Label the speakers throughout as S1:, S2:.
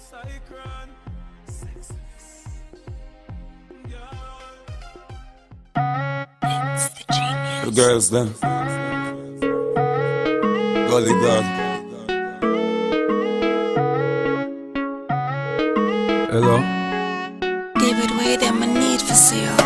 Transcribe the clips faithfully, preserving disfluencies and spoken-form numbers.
S1: The girls then Golly God. Hello.
S2: David, where them I need for see you.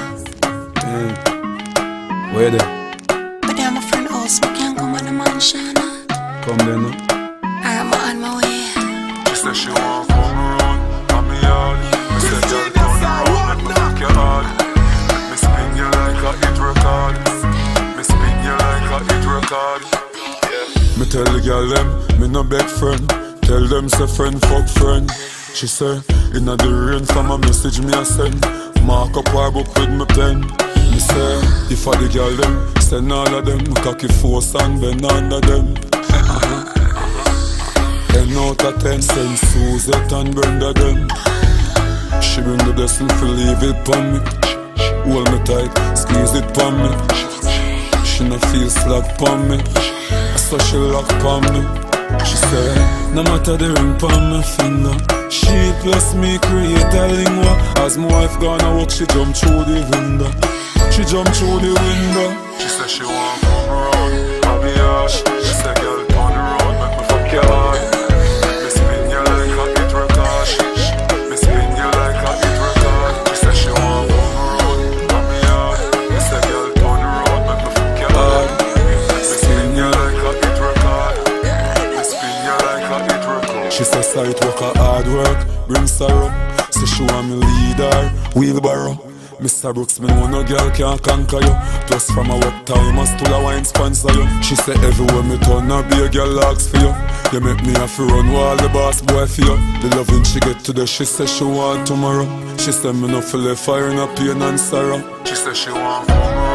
S1: Yeah. Where they?
S2: But I'm a friend house, but can't come on the mansion.
S1: Come then no?
S2: I'm on my way.
S3: She said she want come around on me yard. Me said girl turn around, make me fuck your heart. Me spin you like a hit record. Me spin you like a hit record. Me tell the girl them, me no beg friend. Tell them say friend fuck friend. She say, inna the rain from a message me a send. Mark up her book with me pen. Me say, if I the girl them, send all of them. Cocky force and bend under them. uh-huh. Ten out of ten, send Suzette and Brenda them. She bring the blessing for leave it pon me. Hold me tight, squeeze it pon me. She no feel slack pon me. So she lock pon me. She say, no matter the ring pon my finger. She plus me create a lingua. As my wife gonna walk, she jump through the window. She jump through the window. She say she want come around, I'll be harsh. She say girl turn around, make me fuck your heart. Me spin you like a hit record. Me spin you like a hit record. She say she want come around, I'll be harsh. Me say girl turn around, make me fuck your heart. Me spin you like a hit record. Me spin you like a hit record. She say sight work a hard work, bring sorrow. Say she want me lead her, wheelbarrow. Mister Brooks, me know no girl can't conquer you. Plus from a work time, I still a wine sponsor you. She say everywhere me turn, I be a girl ask for you. You make me have to run while the boss boy for you. The loving she get today, she say she want tomorrow. She say me no feel the fire in a pain and sorrow. She say she want come